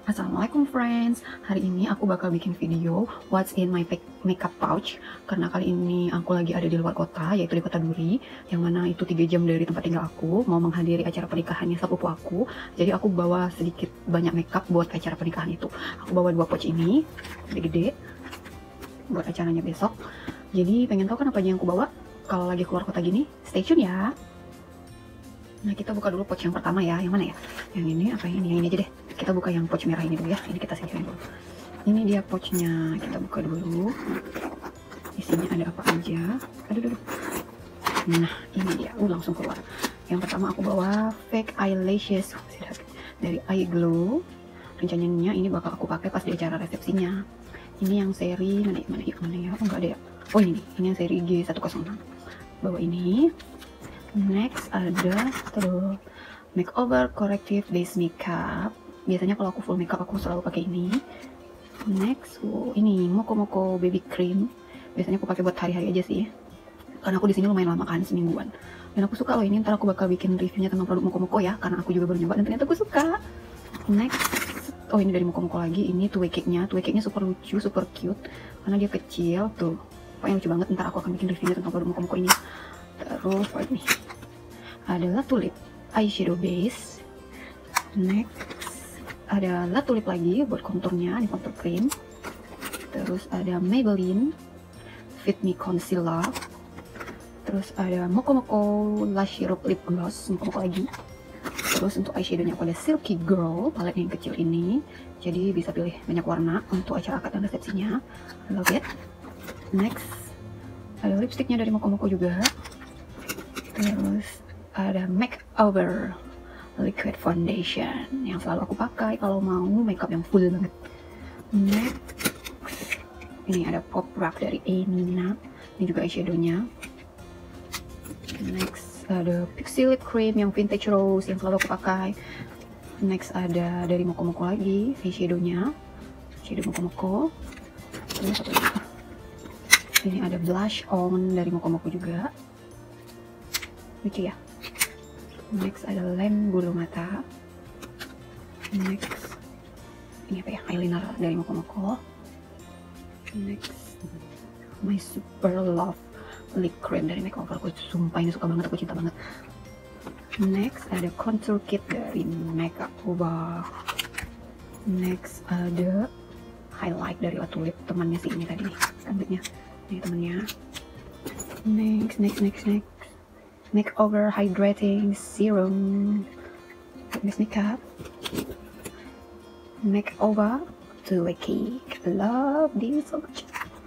Assalamualaikum friends, hari ini aku bakal bikin video what's in my makeup pouch. Karena kali ini aku lagi ada di luar kota, yaitu di kota Duri, yang mana itu 3 jam dari tempat tinggal aku. Mau menghadiri acara pernikahannya sepupu aku, jadi aku bawa sedikit banyak makeup buat acara pernikahan itu. Aku bawa 2 pouch ini, gede-gede, buat acaranya besok. Jadi pengen tahu kan apa aja yang aku bawa? Kalau lagi keluar kota gini, stay tune ya. Nah, kita buka dulu pouch yang pertama ya. Yang mana ya? Yang ini apa ini? Yang ini aja deh. Kita buka yang pouch merah ini dulu ya. Ini kita singkirin dulu. Ini dia pouchnya. Kita buka dulu. Isinya ada apa aja? Aduh. Nah, ini dia. Langsung keluar. Yang pertama aku bawa fake eyelashes dari Eye Glow. Rencananya ini bakal aku pakai pas di acara resepsinya. Ini yang seri mana ya? Oh, enggak ada ya. Oh, ini nih. Ini yang seri G106. Bawa ini. Next ada terus makeover corrective base makeup. Biasanya kalau aku full makeup aku selalu pakai ini. Next, ini Mokomoko baby cream. Biasanya aku pakai buat hari-hari aja sih. Karena aku di sini lumayan lama kan, semingguan. Dan aku suka loh ini. Ntar aku bakal bikin reviewnya tentang produk Mokomoko ya, karena aku juga baru nyoba dan ternyata aku suka. Next, oh ini dari Mokomoko lagi. Ini two way cake-nya. Two way cake-nya super lucu, super cute. Karena dia kecil tuh. Pokoknya lucu banget. Ntar aku akan bikin reviewnya tentang produk Mokomoko ini. Terus apa ini? Adalah tulip eyeshadow base. Next ada tulip lagi buat konturnya, ini kontur cream. Terus ada Maybelline Fit Me Concealer. Terus ada Mokomoko Lush Syrup Lip Gloss, Mokomoko lagi. Terus untuk eyeshadownya aku ada Silky Girl, palet yang kecil ini. Jadi bisa pilih banyak warna untuk acara akad dan resepsinya. I love it. Next ada lipsticknya dari Mokomoko juga. Terus ada makeover liquid foundation yang selalu aku pakai kalau mau makeup yang full banget. Next, ini ada pop wrap dari Emina. Ini juga eyeshadownya. Next ada Pixie lip cream yang vintage rose yang selalu aku pakai. Next ada dari Mokomoko lagi eyeshadownya, shadow Mokomoko. Terus apa lagi? Ini ada blush on dari Mokomoko juga. Lucu ya. Next ada lem bulu mata. Next ini apa ya, eyeliner dari Mokomoko. Next my super love lip cream dari makeover. Aku sumpah ini suka banget, aku cinta banget. Next ada contour kit dari Makeup Over. Next ada highlight dari La Tulip, temannya sih ini tadi nih, cantiknya ini temannya. Next makeover hydrating serum Miss Makeup. Makeover to a cake. I love this so much.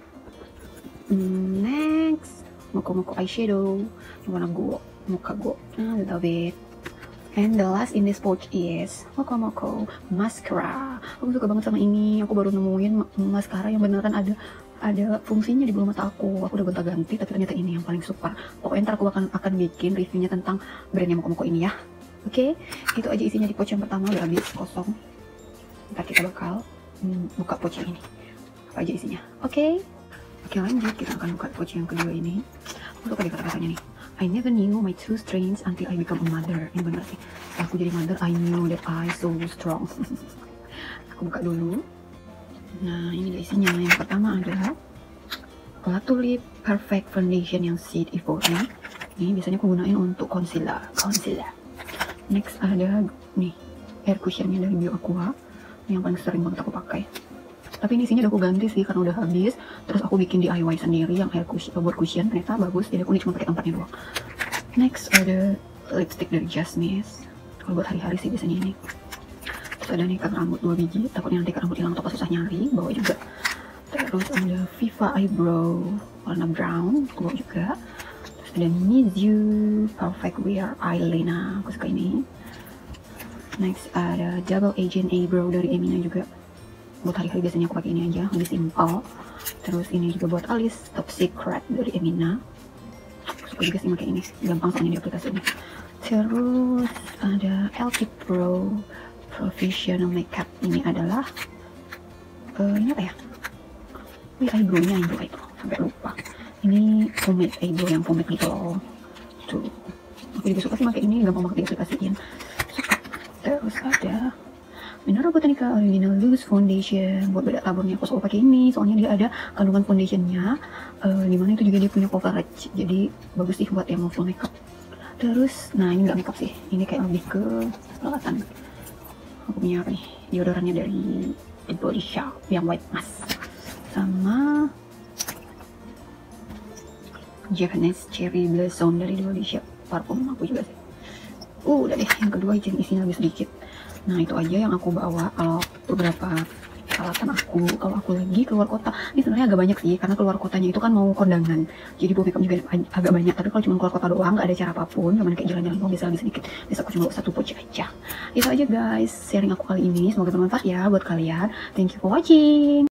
Next Mokomoko eyeshadow warna go, muka go. I love it. And the last in this pouch is Mokomoko mascara. Aku suka banget sama ini. Aku baru nemuin mascara yang beneran ada fungsinya di bulu mata aku. Aku udah gonta-ganti, tapi ternyata ini yang paling super. Pokoknya ntar aku akan bikin reviewnya tentang brandnya Mokomoko ini ya. Oke, itu aja isinya di pouch yang pertama, udah habis kosong. Ntar kita bakal buka pouch yang ini. Apa aja isinya? Oke, lanjut kita akan buka pouch yang kedua ini. Aku suka di kata-katanya nih. I never knew my two strengths until I become a mother. Ini bener sih. Setelah aku jadi mother, I knew that I so strong. Aku buka dulu. Nah, ini dia isinya. Yang pertama ada La Tulip Perfect Foundation yang Seed Evoke. Ini biasanya aku gunain untuk concealer. Next ada nih air cushionnya dari Bio Aqua, yang paling sering banget aku pakai. Tapi ini isinya udah aku ganti sih karena udah habis. Terus aku bikin DIY sendiri yang air cushion, buat cushion, ternyata bagus. Jadi aku cuma pakai tempatnya doang. Next ada lipstick dari Jasmine. Kalau buat hari-hari sih biasanya ini. Ada nih ikat rambut 2 biji, takutnya nanti ikat rambut hilang atau pas susah nyari, bawa juga. Terus ada Viva Eyebrow warna brown, bawa juga. Terus ada Mizu Perfect Wear Eyeliner, aku suka ini. Next ada Double Agent Eyebrow dari Emina juga. Buat hari-hari biasanya aku pakai ini aja, lebih simple. Terus ini juga buat alis Top Secret dari Emina. Aku suka juga sih pakai ini, gampang soalnya di aplikasinya. Terus ada LT Pro Professional Makeup. Ini adalah ini apa ya? Eyebrow-nya sampai lupa. Ini pomade eyebrow yang pomade gitu loh. Tuh. Aku juga suka sih pakai ini, gampang banget diaplikasiin. Suka. Terus ada Mineral Botanica Original Loose Foundation. Buat beda taburnya aku selalu pakai ini, soalnya dia ada kandungan foundationnya, dimana itu juga dia punya coverage, jadi bagus sih buat yang mau full makeup. Terus, nah ini nggak makeup sih, ini kayak lebih ke perawatan. Aku punya apa nih, deodorannya dari The Body Shop yang white mask, sama Japanese Cherry Blossom dari The Body Shop, parfum aku juga sih. Udah deh, yang kedua izin isinya lebih sedikit. Nah itu aja yang aku bawa kalau beberapa peralatan aku kalau aku lagi keluar kota. Ini sebenarnya agak banyak sih, karena keluar kotanya itu kan mau kondangan, jadi bawa makeup juga agak banyak. Tapi kalau cuma keluar kota doang, nggak ada cara apapun, cuman kayak jalan-jalan doang, bisa lebih sedikit. Bisa aku cuma bawa 1 pouch aja. Itu aja guys, sharing aku kali ini, semoga bermanfaat ya buat kalian. Thank you for watching.